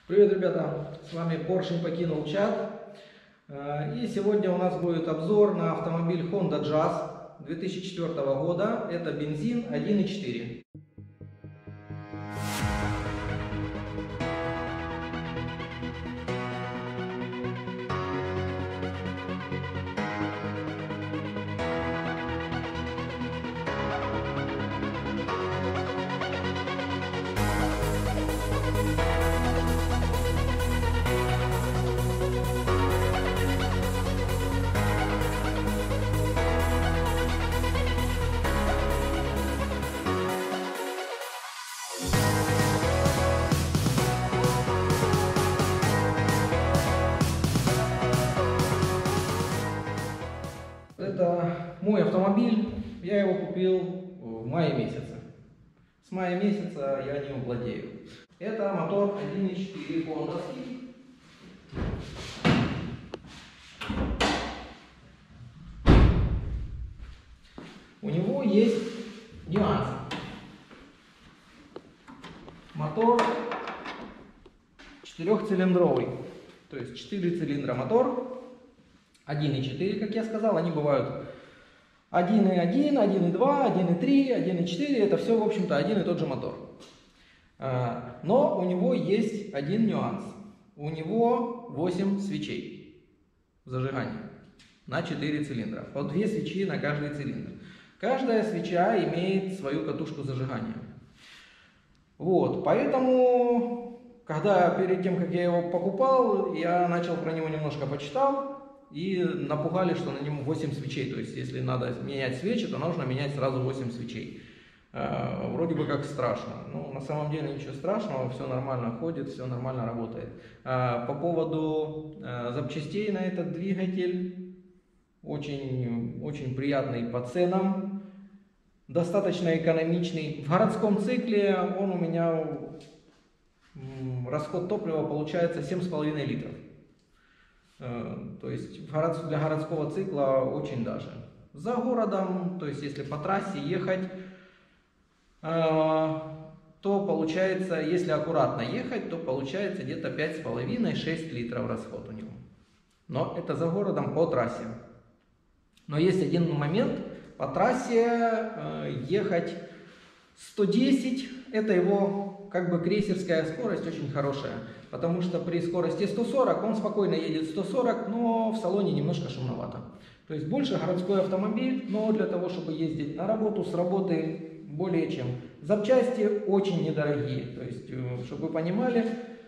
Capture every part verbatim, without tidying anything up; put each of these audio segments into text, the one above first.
Привет, ребята! С вами Поршень покинул чат. И сегодня у нас будет обзор на автомобиль Honda Jazz две тысячи четвёртого года. Это бензин один и четыре. Это мой автомобиль, я его купил в мае месяце. С мая месяца я ним владею. Это мотор один и четыре хондовский. У него есть нюансы. Мотор четырехцилиндровый, то есть четыре цилиндра мотор. один и четыре, как я сказал, они бывают один и один, один и два, один и три, один и четыре, это все, в общем-то, один и тот же мотор. Но у него есть один нюанс. У него восемь свечей зажигания на четыре цилиндра, по две свечи на каждый цилиндр. Каждая свеча имеет свою катушку зажигания. Вот, поэтому, когда перед тем, как я его покупал, я начал про него немножко почитал. И напугали, что на нем восемь свечей. То есть, если надо менять свечи, то нужно менять сразу восемь свечей. Э, вроде бы как страшно. Но на самом деле ничего страшного, все нормально ходит, все нормально работает. Э, по поводу э, запчастей на этот двигатель, очень, очень приятный по ценам, достаточно экономичный. В городском цикле он у меня, расход топлива получается семь с половиной литров. То есть для городского цикла очень даже. За городом, то есть если по трассе ехать, то получается, если аккуратно ехать, то получается где-то пять с половиной — шесть литров расход у него. Но это за городом по трассе. Но есть один момент: по трассе ехать сто десять, это его как бы крейсерская скорость, очень хорошая. Потому что при скорости сто сорок он спокойно едет сто сорок, но в салоне немножко шумновато. То есть больше городской автомобиль, но для того, чтобы ездить на работу, с работы более чем. Запчасти очень недорогие. То есть, чтобы вы понимали,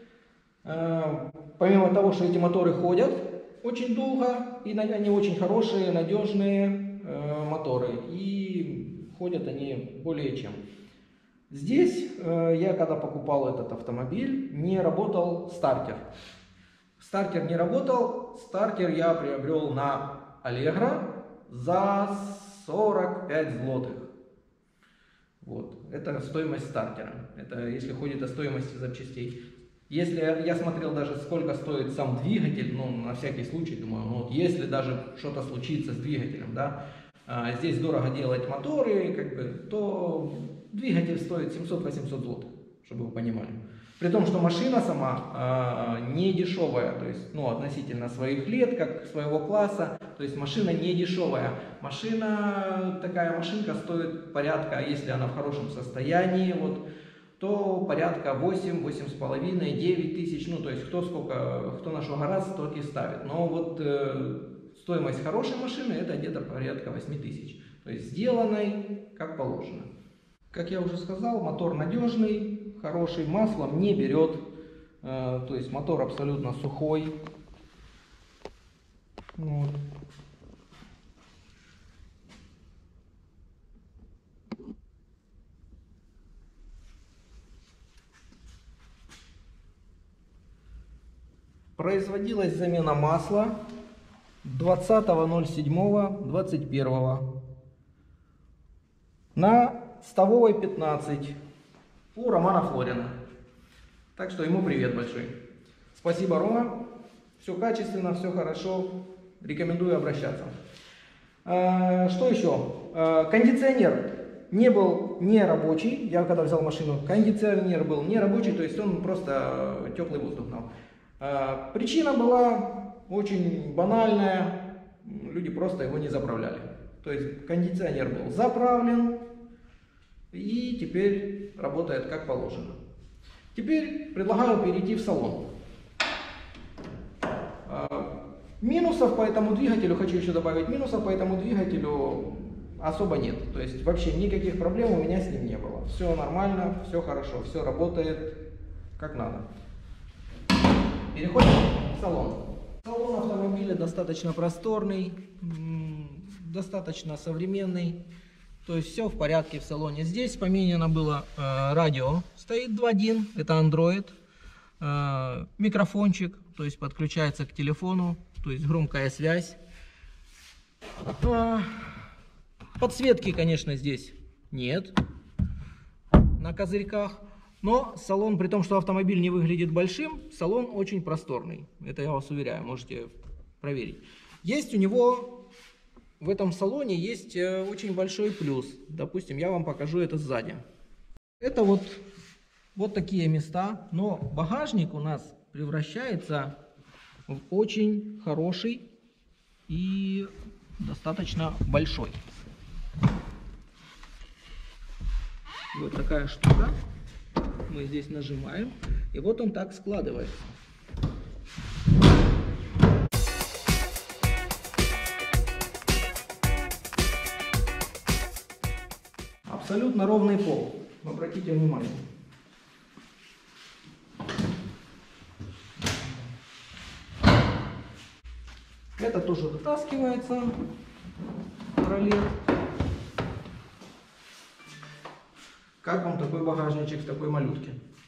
помимо того, что эти моторы ходят очень долго, и они очень хорошие, надежные моторы, и ходят они более чем. Здесь э, я, когда покупал этот автомобиль, не работал стартер. Стартер не работал. Стартер я приобрел на Allegro за сорок пять злотых. Вот. Это стоимость стартера. Это если ходит о стоимости запчастей. Если я смотрел даже, сколько стоит сам двигатель, ну, на всякий случай, думаю, ну, вот если даже что-то случится с двигателем, да, э, здесь дорого делать моторы, как бы, то двигатель стоит семьсот-восемьсот злотых, чтобы вы понимали. При том, что машина сама э, не дешевая, то есть, ну, относительно своих лет, как своего класса, то есть машина не дешевая. Машина, такая машинка стоит порядка, если она в хорошем состоянии, вот, то порядка восемь, восемь с половиной, девять тысяч, ну, то есть кто сколько, кто на что гораздо, тот и ставит. Но вот э, стоимость хорошей машины это где-то порядка восемь тысяч, то есть сделанной как положено. Как я уже сказал, мотор надежный, хороший, маслом не берет, э, то есть мотор абсолютно сухой. Вот. Производилась замена масла двадцатого ноль седьмого двадцать первого на Ставовой пятнадцать у Романа Флорина. Так что ему привет большой. Спасибо, Рома. Все качественно, все хорошо. Рекомендую обращаться. Что еще? Кондиционер не был был не рабочий, я когда взял машину, кондиционер был не рабочий, то есть он просто теплый воздух гнал. Причина была очень банальная, люди просто его не заправляли. То есть кондиционер был заправлен и теперь работает как положено. Теперь предлагаю перейти в салон. Минусов по этому двигателю, хочу еще добавить, минусов по этому двигателю особо нет. То есть вообще никаких проблем у меня с ним не было. Все нормально, все хорошо, все работает как надо. Переходим в салон. Салон автомобиля достаточно просторный, достаточно современный. То есть все в порядке в салоне. Здесь поменяно было э, радио. Стоит два один, это Android. Э, микрофончик, то есть подключается к телефону. То есть громкая связь. Э, подсветки, конечно, здесь нет на козырьках. Но салон, при том, что автомобиль не выглядит большим, салон очень просторный. Это я вас уверяю, можете проверить. Есть у него... В этом салоне есть очень большой плюс. Допустим, я вам покажу это сзади. Это вот, вот такие места. Но багажник у нас превращается в очень хороший и достаточно большой. Вот такая штука. Мы здесь нажимаем. И вот он так складывается. Абсолютно ровный пол. Обратите внимание. Это тоже вытаскивается. Ролет. Как вам такой багажничек в такой малютке?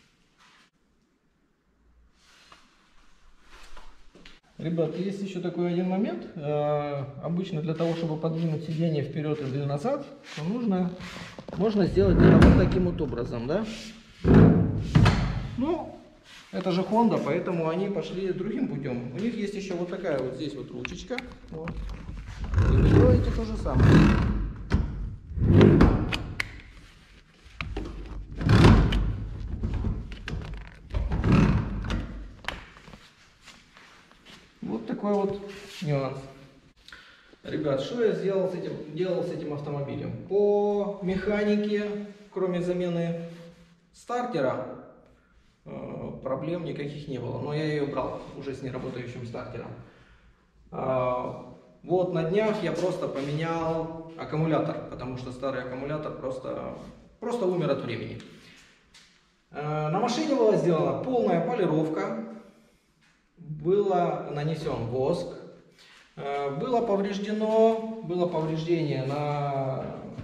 Ребят, есть еще такой один момент. Обычно для того, чтобы подвинуть сиденье вперед или назад, то нужно, можно сделать это вот таким вот образом, да? Ну, это же Honda, поэтому они пошли другим путем. У них есть еще вот такая вот здесь вот ручечка. Вот. И вы делаете то же самое. Вот такой вот нюанс. Ребят, что я сделал с этим, делал с этим автомобилем? По механике, кроме замены стартера, проблем никаких не было. Но я ее брал уже с неработающим стартером. Вот на днях я просто поменял аккумулятор, потому что старый аккумулятор просто, просто умер от времени. На машине была сделана полная полировка. Было нанесен воск, было повреждено, было повреждение на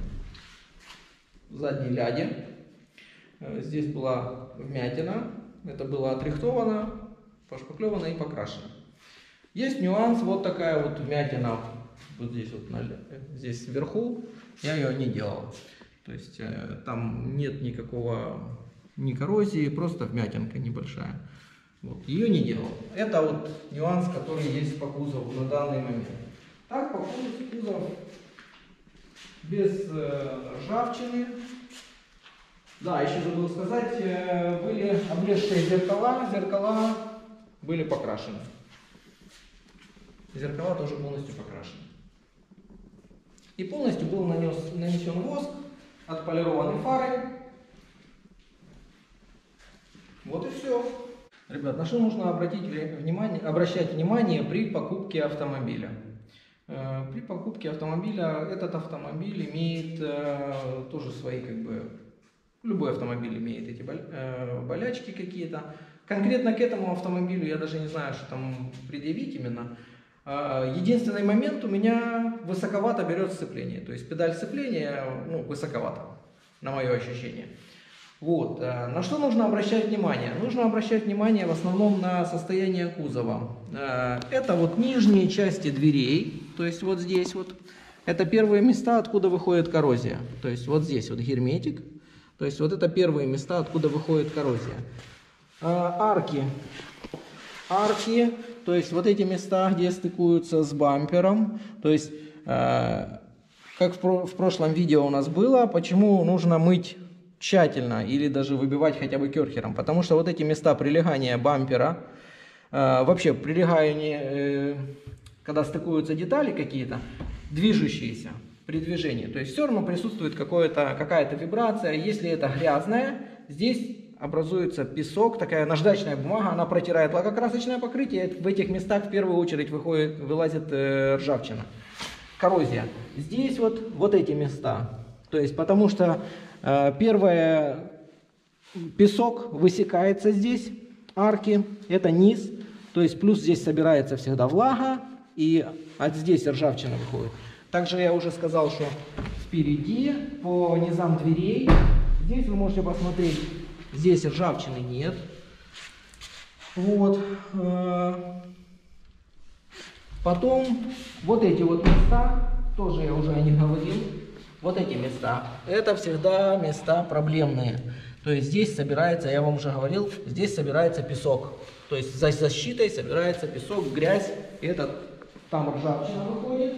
задней ляде, здесь была вмятина, это было отрихтовано, пошпаклевано и покрашено. Есть нюанс, вот такая вот вмятина, вот здесь вот, здесь вверху, я ее не делал, то есть там нет никакого, ни коррозии, просто вмятинка небольшая. Вот, ее не делал. Это вот нюанс, который есть по кузову на данный момент. Так, по кузову без э, ржавчины. Да, еще забыл сказать, э, были облезшие зеркала, зеркала были покрашены. Зеркала тоже полностью покрашены. И полностью был нанес, нанесен воск, отполированы фары. Вот и все. Ребят, на что нужно обратить внимание, обращать внимание при покупке автомобиля? При покупке автомобиля этот автомобиль имеет тоже свои, как бы, любой автомобиль имеет эти болячки какие-то. Конкретно к этому автомобилю я даже не знаю, что там предъявить именно. Единственный момент, у меня высоковато берет сцепление, то есть педаль сцепления, ну, высоковато, на мое ощущение. Вот. На что нужно обращать внимание? Нужно обращать внимание в основном на состояние кузова. Это вот нижние части дверей, то есть вот здесь вот. Это первые места, откуда выходит коррозия. То есть вот здесь вот герметик. То есть вот это первые места, откуда выходит коррозия. Арки. Арки, то есть вот эти места, где стыкуются с бампером. То есть, как как в, про в прошлом видео у нас было, почему нужно мыть тщательно или даже выбивать хотя бы керхером. Потому что вот эти места прилегания бампера, э, вообще прилегание, э, когда стыкуются детали какие-то, движущиеся при движении, то есть все равно присутствует какая-то вибрация. Если это грязное, здесь образуется песок, такая наждачная бумага, она протирает лакокрасочное покрытие, в этих местах в первую очередь выходит, вылазит э, ржавчина, коррозия. Здесь вот, вот эти места, то есть потому что э, первое, песок высекается здесь, арки, это низ, то есть плюс здесь собирается всегда влага, и от здесь ржавчина выходит. Также я уже сказал, что впереди по низам дверей, здесь вы можете посмотреть, здесь ржавчины нет. Вот. Потом вот эти вот места, тоже я уже о них говорил, вот эти места, это всегда места проблемные. То есть здесь собирается, я вам уже говорил, здесь собирается песок. То есть за защитой собирается песок, грязь, этот, там ржавчина выходит.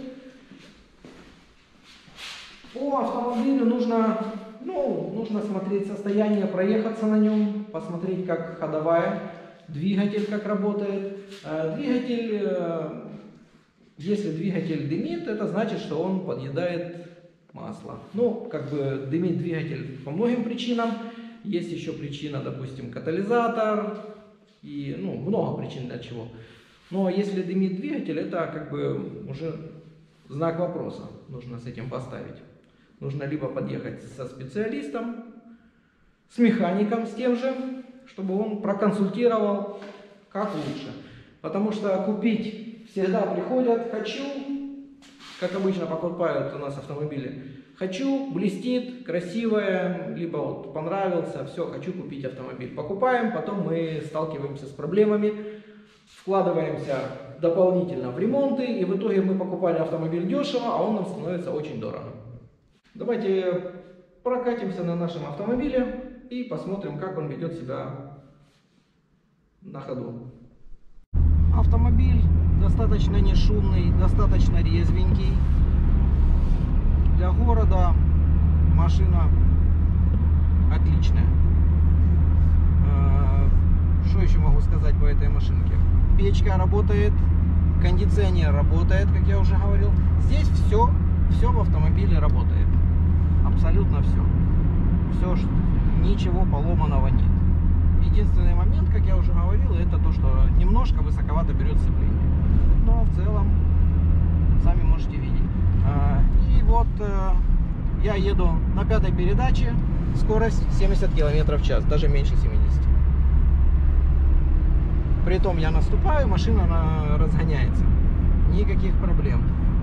По автомобилю нужно, ну, нужно смотреть состояние, проехаться на нем, посмотреть, как ходовая, двигатель как работает. Двигатель, если двигатель дымит, это значит, что он подъедает масло. Ну, как бы дымит двигатель по многим причинам. Есть еще причина, допустим, катализатор и, ну, много причин для чего. Но если дымит двигатель, это как бы уже знак вопроса нужно с этим поставить. Нужно либо подъехать со специалистом, с механиком, с тем же, чтобы он проконсультировал, как лучше. Потому что купить всегда приходят, хочу, как обычно покупают у нас автомобили, хочу, блестит, красивое, либо вот понравился, все, хочу купить автомобиль. Покупаем, потом мы сталкиваемся с проблемами, вкладываемся дополнительно в ремонты, и в итоге мы покупали автомобиль дешево, а он нам становится очень дорого. Давайте прокатимся на нашем автомобиле и посмотрим, как он ведет себя на ходу. Автомобиль достаточно не шумный, достаточно резвенький. Для города машина отличная. Что еще могу сказать по этой машинке? Печка работает, кондиционер работает, как я уже говорил. Здесь все, все в автомобиле работает. Абсолютно все. Все, ничего поломанного нет. Единственный момент, как я уже говорил, это то, что немножко высоковато берет сцепление. Но в целом, сами можете видеть. И вот я еду на пятой передаче, скорость семьдесят километров в час, даже меньше семидесяти. Притом я наступаю, машина она разгоняется. Никаких проблем.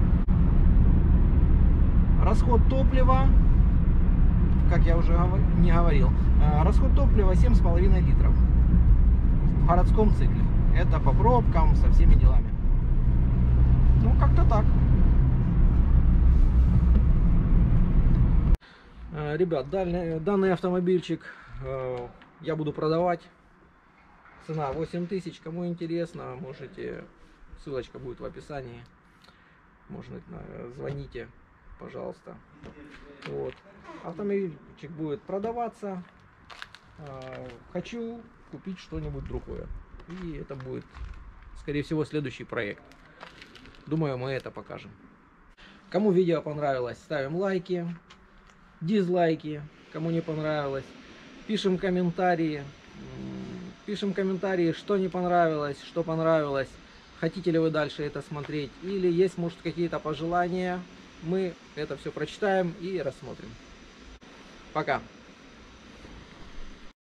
Расход топлива, как я уже не говорил, расход топлива семь с половиной литров в городском цикле. Это по пробкам, со всеми делами. Ну, как-то так. Ребят, данный, данный автомобильчик э, я буду продавать. Цена восемь тысяч. Кому интересно, можете, ссылочка будет в описании. Можно, звоните, пожалуйста. Вот. Автомобильчик будет продаваться. Э, хочу купить что-нибудь другое. И это будет, скорее всего, следующий проект. Думаю, мы это покажем. Кому видео понравилось, ставим лайки. Дизлайки, кому не понравилось, пишем комментарии, пишем комментарии, что не понравилось, что понравилось, хотите ли вы дальше это смотреть, или есть, может, какие-то пожелания, мы это все прочитаем и рассмотрим. Пока!